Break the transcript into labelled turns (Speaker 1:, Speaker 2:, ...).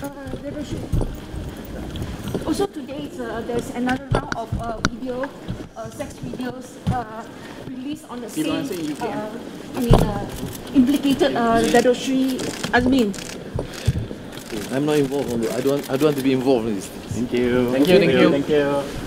Speaker 1: Also today, there's another round of sex videos released on the same, implicated Datuk Seri Azmin.
Speaker 2: I'm not involved on it. I don't want to be involved in this.
Speaker 3: Thank you.
Speaker 4: Thank you.
Speaker 3: Thank you.